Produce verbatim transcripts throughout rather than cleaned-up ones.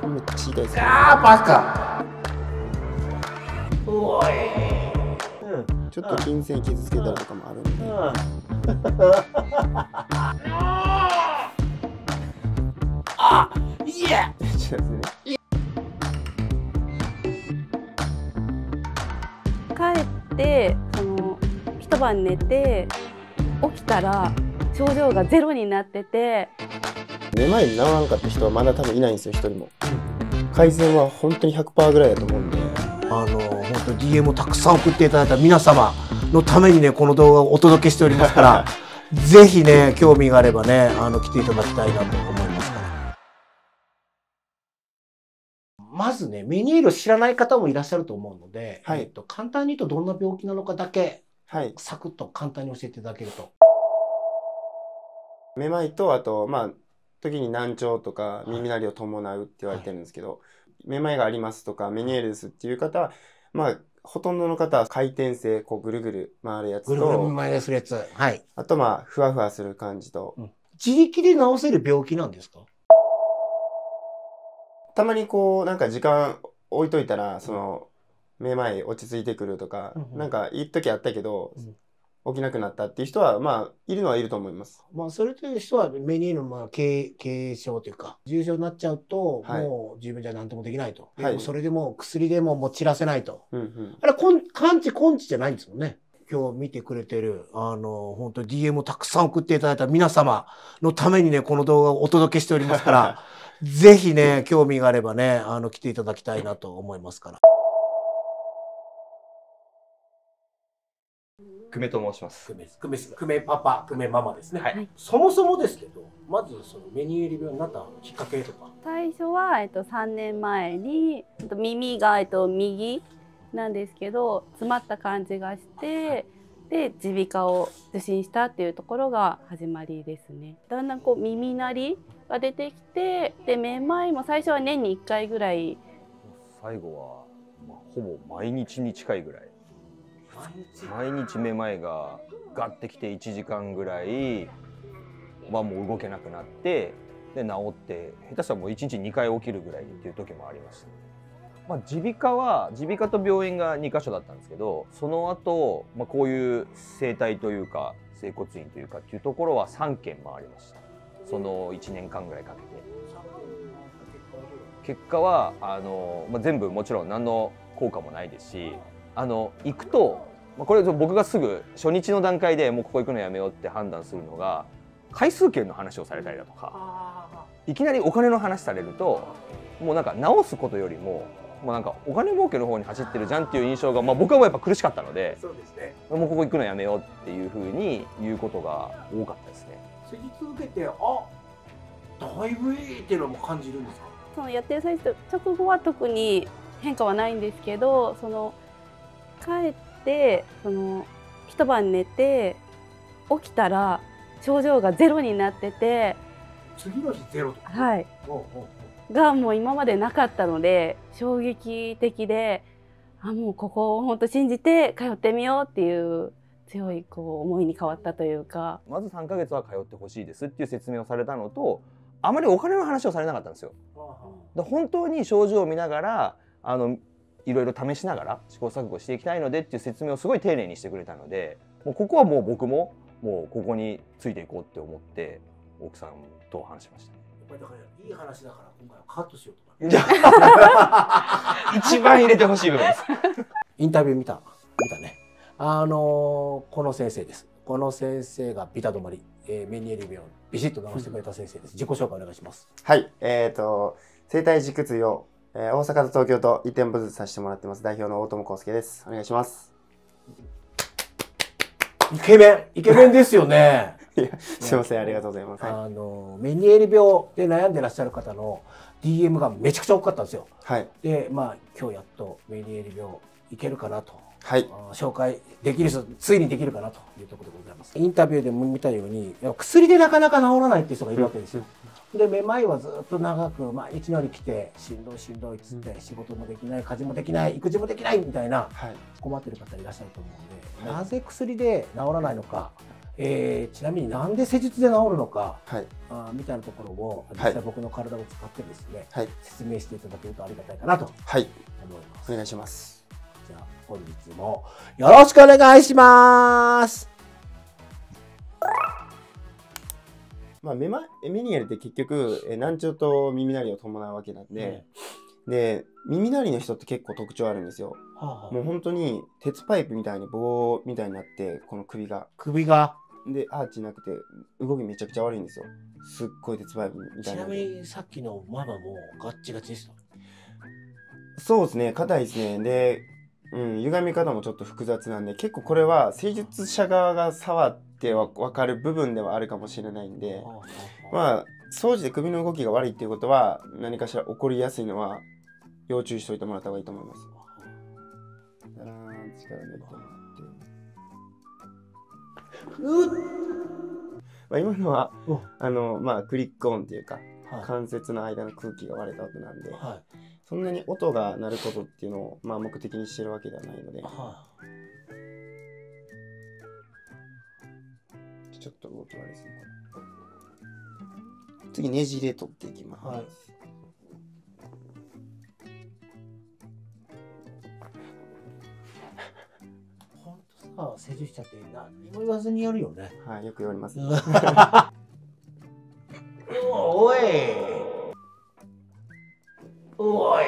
めっちゃ痛いですね。 あーバカ。おい、 ちょっと筋線傷つけたりとかもあるんで。 あ、いや。 そうですね。 帰ってその一晩寝て起きたら症状がゼロになってて、 めまい治らんかった人はまだ多分いないんですよ、一人も。改善は本当に ひゃくパーセント ぐらいだと思うんで。 あの本当 ディーエム をたくさん送っていただいた皆様のためにねこの動画をお届けしておりますからぜひね興味があればねあの来ていただきたいなと思いますから。まずねメニエールを知らない方もいらっしゃると思うので、はい、えっと簡単に言うとどんな病気なのかだけ、はい、サクッと簡単に教えていただけると。 めまいとあとまあ時に難聴とか耳鳴りを伴うって言われてるんですけど、はい、めまいがありますとかメニエールですっていう方はまあほとんどの方は回転性こうぐるぐる回るやつと、 ぐるぐる回るやつ、はい、 あとまあふわふわする感じと、うん、 自力で治せる病気なんですか？ たまにこうなんか時間置いといたらその、うん、めまい落ち着いてくるとか、うんうん、なんかいい時あったけど、うん起きなくなったっていう人はまあいるのはいると思います。 まあそれという人はメニエールのまあ軽軽症というか重症になっちゃうと、はい、もう自分じゃ何ともできないと。はい、でもそれでも薬でももう散らせないと。うんうん、あれ完治根治じゃないんですもんね。今日見てくれてるあの本当に ディーエム をたくさん送っていただいた皆様のためにねこの動画をお届けしておりますからぜひね興味があればねあの来ていただきたいなと思いますから。 久米と申します。 久米、久米、久米パパ、久米ママですね。はい。そもそもですけど、まずそのメニエール病になったきっかけとか。 最初はえっとさんねんまえに耳がえっと右なんですけど詰まった感じがして、で耳鼻科を受診したっていうところが始まりですね。だんだんこう耳鳴りが出てきて、でめまいも最初は年にいっかいぐらい。 最後はまあほぼ毎日に近いぐらい。毎日めまいがガッてきていちじかんぐらいはもう動けなくなってで治って下手したらもういちにちにかい起きるぐらいっていう時もありました。まあ、耳鼻科は耳鼻科と病院がにかしょだったんですけどその後、まあこういう整体というか整骨院というかっていうところはさんけん回りました。そのいちねんかんぐらいかけて。結果はあの、まあ、全部もちろん何の効果もないですしあの行くとこれ僕がすぐ初日の段階でもうここ行くのやめようって判断するのが回数券の話をされたりだとかいきなりお金の話されるともうなんか直すことよりももうなんかお金儲けの方に走ってるじゃんっていう印象が、まあ、僕はやっぱ苦しかったのでそうですねもうここ行くのやめようっていうふうに言うことが多かったですね。 施術受けてあだいぶいいっていうのも感じるんですか？ そのやってる最初直後は特に変化はないんですけどその帰ってでその一晩寝て起きたら症状がゼロになってて次の日ゼロとか、 はい、おうおうおうがもう今までなかったので衝撃的であもうここを本当信じて通ってみようっていう強いこう思いに変わったというかまずさんかげつは通ってほしいですっていう説明をされたのとあまりお金の話をされなかったんですよ。で本当に症状を見ながらあのいろいろ試しながら試行錯誤していきたいのでっていう説明をすごい丁寧にしてくれたのでもうここはもう僕ももうここについていこうって思って奥さんと話しました。 だからいい話だから今回はカットしようとか一番入れてほしい部分ですインタビュー見た見たねあのー、この先生です。この先生がビタ止まり、えー、メニエール病をビシッと治してくれた先生です。自己紹介お願いします。 はいえーと生体軸痛用えー、大阪と東京といってんぽずつさせてもらってます代表の大友康介です。お願いします。 イケメンイケメンですよね。 いやすいませんありがとうございます。 あのメニエール病で悩んでらっしゃる方の ディーエム がめちゃくちゃ多かったんですよ。はい。でまあ今日やっとメニエール病いけるかなと。はい。紹介できる人ついにできるかなというところでございます。インタビューでも見たように薬でなかなか治らないっていう人がいるわけですよ。でめまいはずっと長く毎日のように来てしんどいしんどいっつって、うん、仕事もできない家事もできない育児もできないみたいな、はい、困ってる方いらっしゃると思うんで、はい、なぜ薬で治らないのか、 えー、ちなみになんで施術で治るのか、 はい、 あみたいなところを実はい際僕の体を使ってですね、 はい、 説明していただけるとありがたいかなとはい、 思います。 お願いします。 じゃあ本日もよろしくお願いします。 まあ、メマメニエルって結局え難聴と耳鳴りを伴うわけなんで、うん、で耳鳴りの人って結構特徴あるんですよ。はあはあ、もう本当に鉄パイプみたいに棒みたいになって、この首が首がでアーチなくて動きめちゃくちゃ悪いんですよ。すっごい鉄パイプみたいな。 ちなみにさっきのママもガッチガチでした。 そうですね、硬いですね。で、うん、歪み方もちょっと複雑なんで、結構これは施術者側が触ってわ分かる部分ではあるかもしれないんで、まあ掃除で首の動きが悪いっていうことは何かしら起こりやすいのは要注意しておいてもらった方がいいと思います。だらーん、力抜いてもらって。うっ、まあ、今のはあの、まあ、クリックオンっていうか、はい、関節の間の空気が割れた音なんで、はい、そんなに音が鳴ることっていうのを、まあ、目的にしてるわけではないので、はい、ちょっと動き悪いですね。次ねじれ取っていきます。はい、 ほんとさ、施術者って何も言わずにやるよね。 はい、よく言われます、ね。 おいおい、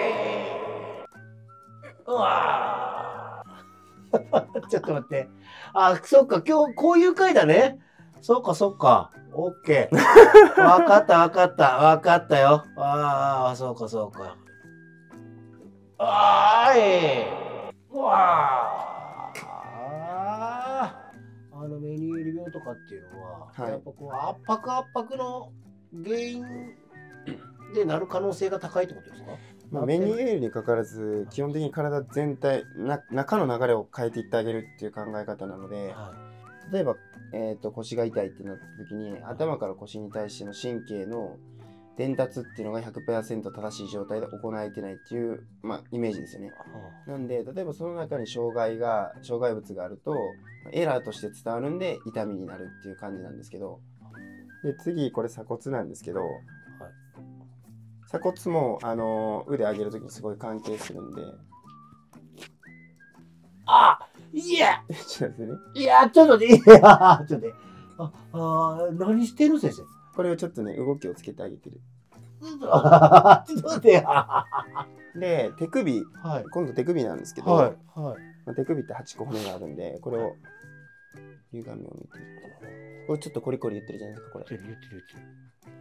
うわちょっと待って。あ、そっか、今日こういう回だね。そっかそっか。オッケー。わかったわかったわかったよ。ああ、そうかそうか。あーい。うわあ。あのメニューリ病とかっていうのは、はい、やっぱこう圧迫圧迫の原因でなる可能性が高いってことですか？ まあ、メニエールにかかわらず基本的に体全体な中の流れを変えていってあげるっていう考え方なので、はい、例えば、えー、と腰が痛いってなった時に、はい、頭から腰に対しての神経の伝達っていうのが ひゃくパーセント 正しい状態で行えてないっていう、まあ、イメージですよね。はい、なんで例えばその中に障害が障害物があるとエラーとして伝わるんで痛みになるっていう感じなんですけど、で次これ鎖骨なんですけど、鎖骨も、あのー、腕上げるときにすごい関係するんで。 あ、いやちょっとね。 いや、ちょっとね、いや、ちょっとね。あ、あ、何してる先生？ これをちょっとね、動きをつけてあげてる。 ちょっと待って。 で、手首、はい、今度手首なんですけど、はいはい、まあ、手首ってはちこ骨があるんで、これを歪みを見てる。これちょっとコリコリ言ってるじゃないですか、これ。言ってる言ってる言ってる。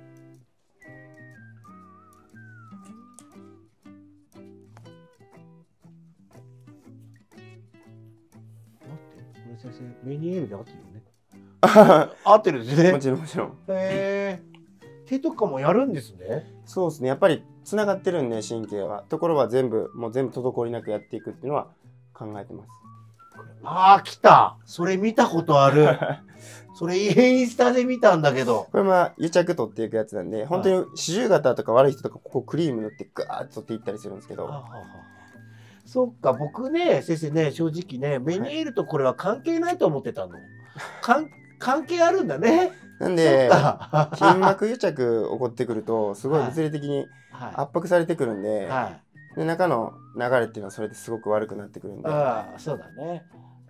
先生、メニエールで合ってるよね。合ってるんですね。 もちろんもちろん。 へえ。手とかもやるんですね。 そうですね。やっぱりつながってるんで神経は。ところは全部もう全部滞りなくやっていくっていうのは考えてます。 ああ、来た。それ見たことある。それインスタで見たんだけど。 これまあ癒着取っていくやつなんで、本当に四十肩とか悪い人とかここクリーム塗ってガーッと取っていったりするんですけど。はあはあ、 そっか、僕ね、先生ね、正直ね、メニエールとこれは関係ないと思ってたの。かん関係あるんだね。 なんで、筋膜癒着起こってくると、すごい物理的に圧迫されてくるんで、はい、で中の流れっていうのはそれですごく悪くなってくるんで。 ああ、そうだね。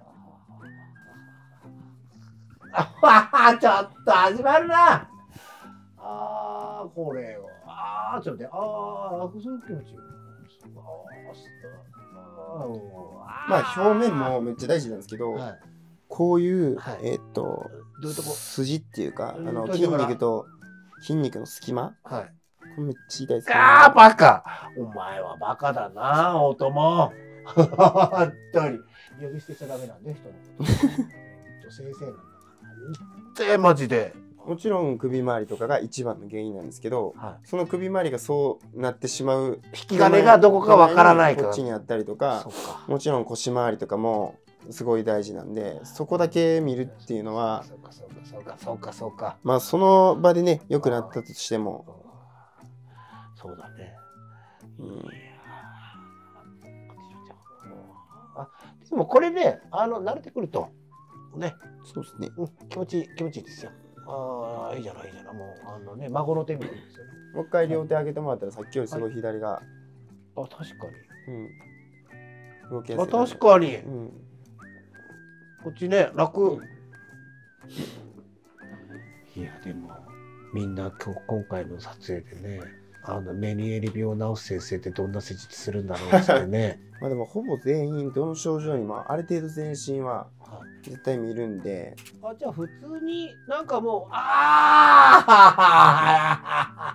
あちょっと始まるな。ああ、これは。ああ、ちょっと待って。ああ、そういう気持ちいい。 まあ表面もめっちゃ大事なんですけど、はい、こういう、はい、えー、っとどういうとこ筋っていうか、あの筋肉と筋肉の隙間、はい、これめっちゃ痛いですね。 ああバカ、お前はバカだな、おとも。本当に呼び捨てちゃダメなんで、人のこと。先生なんだから。ってマジで。 もちろん首周りとかが一番の原因なんですけど、はい、その首周りがそうなってしまう引き金がどこかわからないからこっちにあったりとか、もちろん腰回りとかもすごい大事なんで、そこだけ見るっていうのは、 そうかそうかそうかそうかそうか、 まあその場でね良くなったとしても、 そうだね。うん、あでもこれね、あの慣れてくるとね。 そうですね。 うん、気持ちいい気持ちいいですよ。ああいいじゃないいいじゃない。もうあのね孫の手みたいですよね。 もう一回両手上げてもらったらさっきよりすごい左が、 あ確かに。 うん、動きやすあいかな。 確かに。 うん、 こっちね楽。 うんいやでもみんな今日今回の撮影でね、あのメニエール病を治す先生ってどんな施術するんだろうってね。 まあでもほぼ全員どの症状にもある程度全身は絶対見るんで。 あじゃあ普通になんかもうああ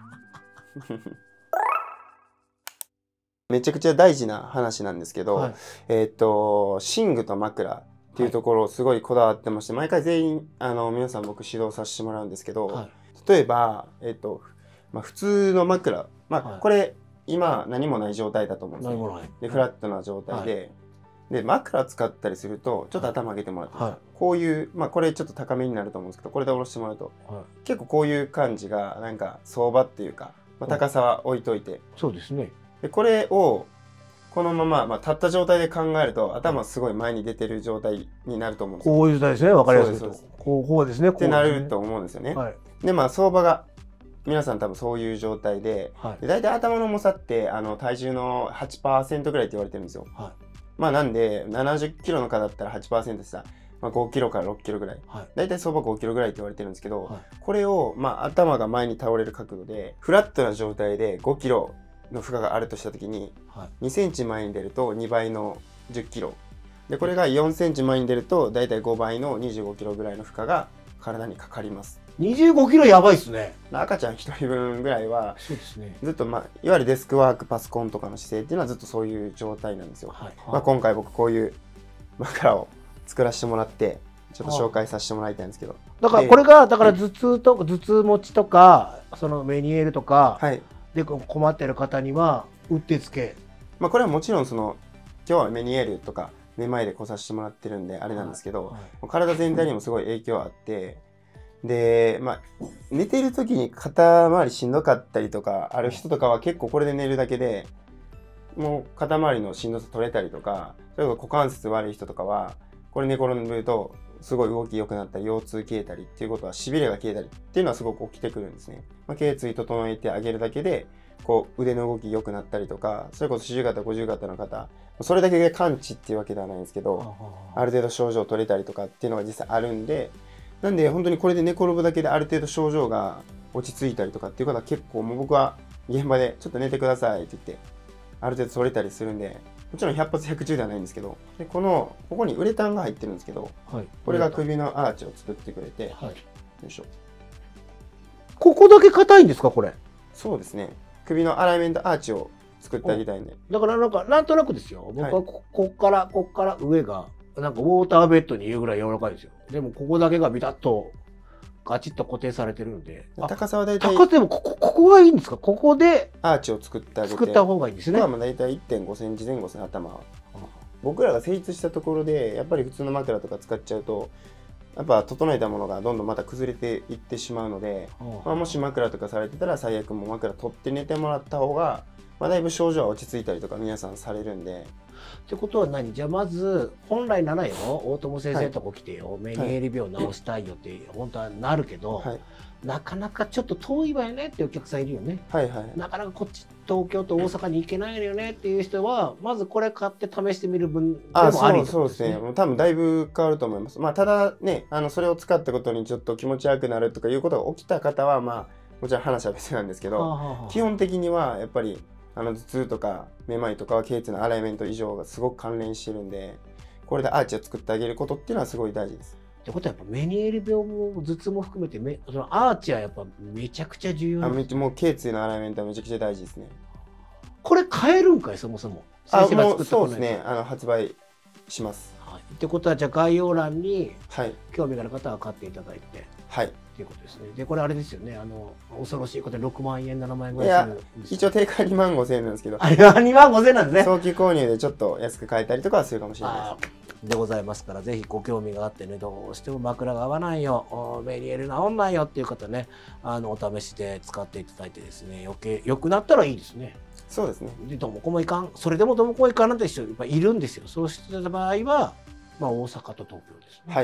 めちゃくちゃ大事な話なんですけど、はい、えっと寝具と枕っていうところをすごいこだわってまして、毎回全員あの皆さん僕指導させてもらうんですけど、はい、例えば、えっとまあ、普通の枕、まあ、はい、これ今何もない状態だと思うんですよ。でフラットな状態で、はい、で枕使ったりするとちょっと頭上げてもらって、はい、こういう、まあ、これちょっと高めになると思うんですけど、これで下ろしてもらうと、はい、結構こういう感じがなんか相場っていうか、まあ、高さは置いといて、 そうですね。 でこれをこのまま、まあ、立った状態で考えると頭すごい前に出てる状態になると思うんですよ。 こういう状態ですね。わかりやすいと。こうこうですね。 ってなると思うんですよね。はい、でまあ相場が皆さん多分そういう状態で、はい、で大体頭の重さってあの体重の はちパーセント ぐらいって言われてるんですよ。はい、まあなんでななじゅっキロの方だったら はちパーセント でさ、まあ、ごキロからろっキロぐらい、はい、大体相場ごキロぐらいって言われてるんですけど、はい、これを、まあ、頭が前に倒れる角度でフラットな状態でごキロの負荷があるとしたときに、はい、にセンチ前に出るとにばいのじゅっキロで、これがよんセンチ前に出ると大体ごばいのにじゅうごキロぐらいの負荷が体にかかります。 にじゅうごキロやばいっすね。 赤ちゃんひとりぶんぐらいはそうですね、 ずっと、まあ、いわゆるデスクワークパソコンとかの姿勢っていうのはずっとそういう状態なんですよ。はい、まあ、今回僕こういう枕を作らせてもらってちょっと紹介させてもらいたいんですけど、 だからこれがだから頭痛とか頭痛持ちとかそのメニエールとか、はい、で困っている方にはうってつけ。 まあこれはもちろんその今日はメニエールとかめまいで来させてもらってるんであれなんですけど、はいはい、体全体にもすごい影響あって、でまあ寝てる時に肩周りしんどかったりとかある人とかは結構これで寝るだけでもう肩周りのしんどさ取れたりとか、それこそ股関節悪い人とかはこれ寝転んでるとすごい動き良くなったり腰痛消えたりっていうことはしびれが消えたりっていうのはすごく起きてくるんですね。まあ、頸椎整えてあげるだけでこう腕の動き良くなったりとか、それこそ四十肩五十肩の方それだけで完治っていうわけではないんですけど、ある程度症状取れたりとかっていうのが実際あるんで、なんで本当にこれで寝転ぶだけである程度症状が落ち着いたりとかっていう方は結構もう僕は現場でちょっと寝てくださいって言ってある程度取れたりするんで、もちろんひゃく発ひゃく中ではないんですけど、でこのここにウレタンが入ってるんですけど、はい、これが首のアーチを作ってくれて、はい、よいしょ。 ここだけ硬いんですかこれ？ そうですね。首のアライメントアーチを作ってあげたいんで。 だからなんかなんとなくですよ。僕はここっからこっから上がなんかウォーターベッドに言うぐらい柔らかいですよ。でもここだけがビタッとガチッと固定されてるんで。 高さは大体。 高さでもここここがいいんですか？ここでアーチを作ってあげて。 作った方がいいんですね。 ここは大体 いってんごセンチ前後ですね、頭は。僕らが成立したところでやっぱり普通の枕とか使っちゃうと。やっぱ整えたものがどんどんまた崩れていってしまうので、まあ、もし枕とかされてたら最悪もう枕取って寝てもらった方が、まあ、だいぶ症状は落ち着いたりとか皆さんされるんで。 ってことは何？じゃあまず本来ならよ大友先生とこ来てよ、はい、メニエール病治したいよって本当はなるけど、はい、なかなかちょっと遠いわよねっていうお客さんいるよね。はいはい、なかなかこっち東京と大阪に行けないのよねっていう人はまずこれ買って試してみる分でもありですね。 そうですね。多分だいぶ変わると思います。まあただね、あのそれを使ったことにちょっと気持ち悪くなるとかいうことが起きた方はまあもちろん話は別なんですけど、はあはあ、基本的にはやっぱりあの頭痛とかめまいとかは頸椎のアライメント異常がすごく関連してるんで、これでアーチを作ってあげることっていうのはすごい大事です。 ってことはやっぱメニエール病も頭痛も含めてめそのアーチはやっぱめちゃくちゃ重要なんです。 あ、もう頸椎のアライメントはめちゃくちゃ大事ですね。 これ買えるんかいそもそも。 あ、もうそうですね。あの発売します。 はい、ってことはじゃあ概要欄に興味がある方は買っていただいて。はい。っていうことですね。でこれあれですよね。あの恐ろしいことでろくまんえんななまんえんぐらいするんです。いや一応定価にまんごせんえんなんですけど。 あれはにまんごせんえんなんですね。 早期購入でちょっと安く買えたりとかはするかもしれないです。 でございますから、ぜひご興味があってね、どうしても枕が合わないよ、メニエール治んないよっていう方ね、あのお試しで使っていただいてですね、余計良くなったらいいですね。 そうですね。 でどもこもいかん、それでもどもこもいかんなんて人やっぱいるんですよ。そうした場合は、まあ、大阪と東京ですね。はい。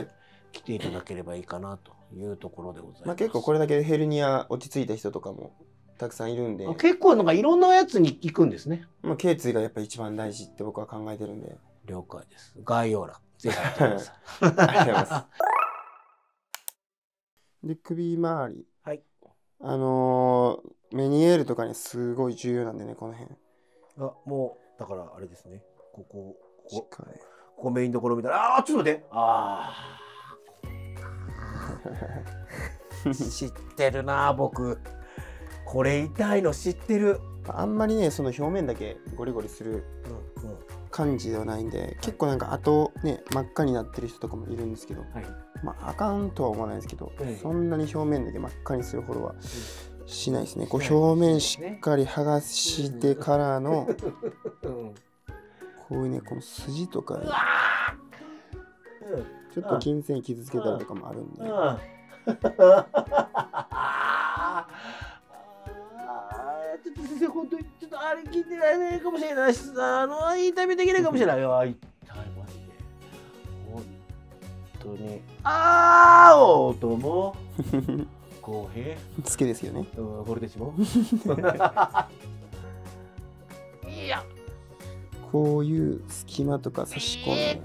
来ていただければいいかなというところでございます。 まあ結構これだけでヘルニア落ち着いた人とかもたくさんいるんで、 結構なんかいろんなやつに行くんですね。 まあ頸椎がやっぱ一番大事って僕は考えてるんで。 了解です。概要欄ぜひ見てください。 ありがとうございます。で、首周り。 はい。 あのー、メニエールとかにすごい重要なんでね、この辺。 あ、もう、だからあれですね。ここ、ここ、 ね、 ここメインどころ見たら、あー、ちょっと待って。あー。知ってるな、僕。これ痛いの知ってる。 あんまりね、その表面だけゴリゴリする感じではないんで、結構なんか後ね、真っ赤になってる人とかもいるんですけど、はい、まああかんとは思わないですけど、うん、そんなに表面だけ真っ赤にするほどはしないですね。こう表面しっかり剥がしてからの、うん、こういうね、この筋とか、ね、ちょっと筋繊維傷つけたりとかもあるんで。 ちょっと先生、本当にちょっとあれ聞いてないかもしれないし、あのインタビューできないかもしれない。いや、痛いマジで。本当に。ああ、音も。公平。 好きですよね。 うん、これでしょ。いや。 こういう隙間とか差し込んで。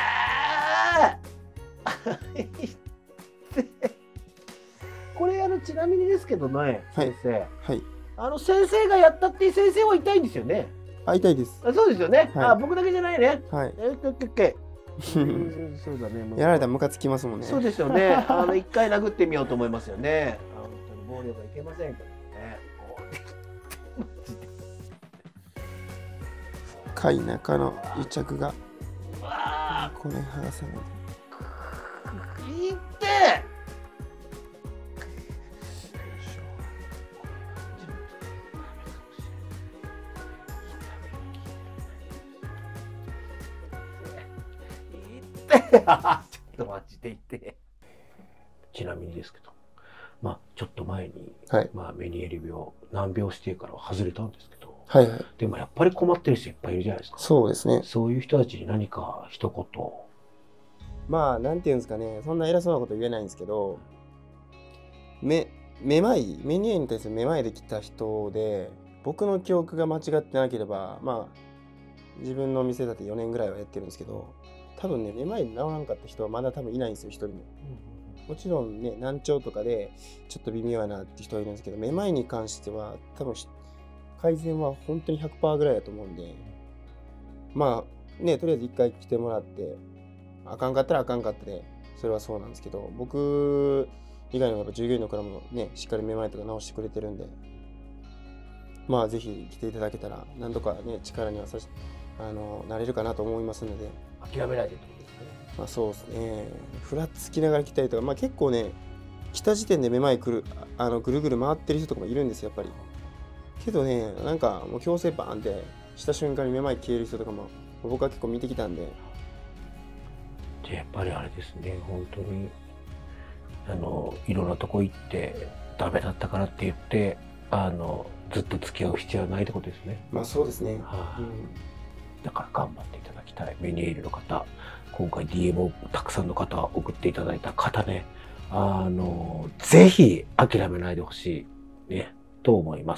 これあのちなみにですけどね、先生。 はい。 あの先生がやったっていう先生は痛いんですよね。 あ、痛いです。 あ、そうですよね。はい、あ、僕だけじゃないね。 はい。 えっと、け。そうだね。 やられたらムカつきますもんね。 そうですよね。あの一回殴ってみようと思いますよね。あ、本当に暴力はいけませんけどね。 深い中の癒着が。これ剥がさない。 いって。ちょっと待ちでいて。ちなみにですけど、まあちょっと前に、はい、まあメニエール病難病指定からは外れたんですけど、はいはい、でもやっぱり困ってる人いっぱいいるじゃないですか。 そうですね。 そういう人たちに何か一言。 まあなんていうんですかね、そんな偉そうなこと言えないんですけど、めめまいメニエールに対するめまいで来た人で、僕の記憶が間違ってなければ、まあ自分の店だってよねんぐらいはやってるんですけど。多分ね、めまいで治らんかった人はまだ多分いないんですよ、一人も。もちろんね、難聴とかでちょっと微妙やなって人はいるんですけど、めまいに関しては多分改善は本当に ひゃくパーセント ぐらいだと思うんで、まあね、とりあえず一回来てもらって、あかんかったらあかんかったで、それはそうなんですけど、僕以外のやっぱ従業員の方もね、しっかりめまいとか治してくれてるんで、まあぜひ来ていただけたら、何とかね、力にはさしあのなれるかなと思いますので。 諦めないでってことですね。 まあそうですね。ふらつきながら来たりとか、まあ結構ね、来た時点でめまいくる、あのぐるぐる回ってる人とかもいるんですよ、やっぱり。けどね、なんかもう強制バーンってした瞬間にめまい消える人とかも僕は結構見てきたんで。 じゃあやっぱりあれですね、本当にあのいろんなとこ行ってダメだったからって言ってあのずっと付き合う必要はないってことですね。 まあそうですね。 はあ、うん、だから頑張っていただきたい。メニエールの方、今回 ディーエム をたくさんの方送っていただいた方ね、あのぜひ諦めないでほしいねと思います。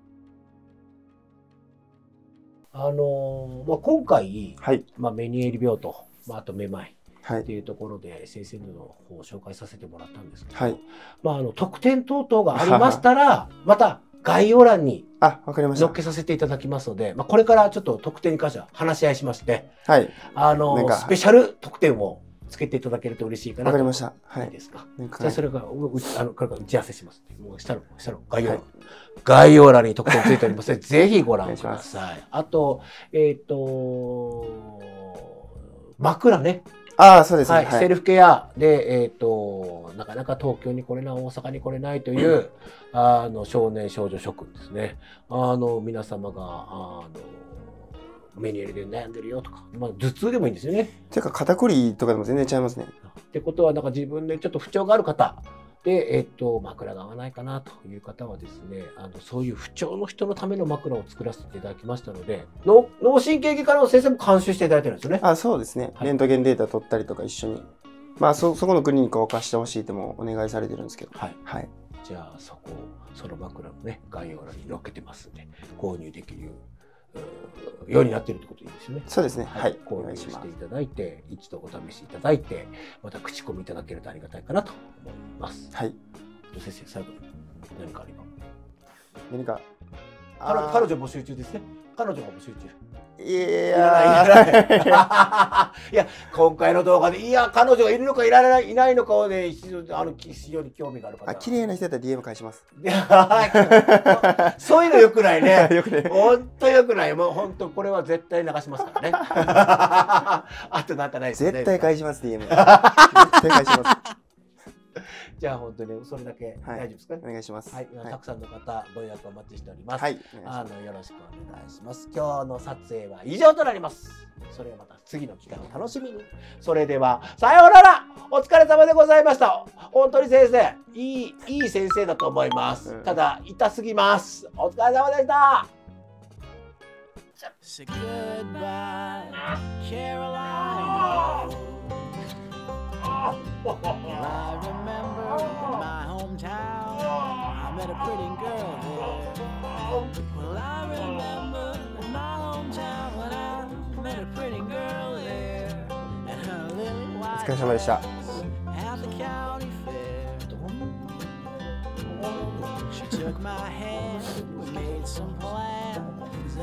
あのまあ、今回、はい、まあ、メニエール病と、まあ、あとめまいっていうところで先生の方を紹介させてもらったんですけど、はい、まあ、あの特典等々がありましたらまた概要欄に載っけさせていただきますので、まあ、これからちょっと特典に関しては話し合いしまして、はい、あのスペシャル特典をつけていただけると嬉しいかなと。 わかりました。はい。 いいですか。じゃあそれからあのこれから打ち合わせします。もう下の下の概要欄、はい、概要欄に特典ついておりますのでぜひご覧ください。あとえっ、ー、と枕ね。 ああ、そうですね。 はい。はい、セルフケアで、えっ、ー、と、なかなか東京に来れない、大阪に来れないという、あの、少年少女諸君ですね。あの、皆様が、あの、メニエールで悩んでるよとか、まあ、頭痛でもいいんですよね。 ていうか、肩こりとかでも全然違いますね。 ってことは、なんか自分でちょっと不調がある方、で、えっと、枕が合わないかなという方はですね、あの、そういう不調の人のための枕を作らせていただきましたので、の脳神経外科の先生も監修していただいてるんですよね。 あ、そうですね。はい、レントゲンデータ取ったりとか一緒にまあそそこのクリニックを貸してほしいともお願いされてるんですけど、 はい、 はい、 じゃあそこその枕のね概要欄に載っけてますんで購入できるようになっているってことでいいですよね。 そうですね。はい。 購入していただいて、一度お試しいただいて、また口コミいただけるとありがたいかなと思います。 はい。 先生、最後に何かあれば。 何か。 彼彼女募集中ですね。彼女が募集中。 いやいや、今回の動画で、いや、彼女がいるのかいらない、いないのかをね、非常にあの非常に興味がある方。 あ、綺麗な人だったら ディーエム 返します。 そういうのよくないね。 よくない。 本当よくない。もう本当これは絶対流しますからね。あとなんかないですね。 絶対返します ディーエム。絶対返します。 じゃあ本当にそれだけ大丈夫ですかね。 お願いします。 はい、たくさんの方ご予約お待ちしております。 はい、 あのよろしくお願いします。今日の撮影は以上となります。それはまた次の機会を楽しみに。それではさようなら。お疲れ様でございました。本当に先生、いいいい先生だと思います。ただ痛すぎます。お疲れ様でした。 Well, I remember in my hometown, I met a pretty girl there. Well, I remember in my hometown when I met a pretty girl there. And her little white dress at the county fair. She took my hand, we made some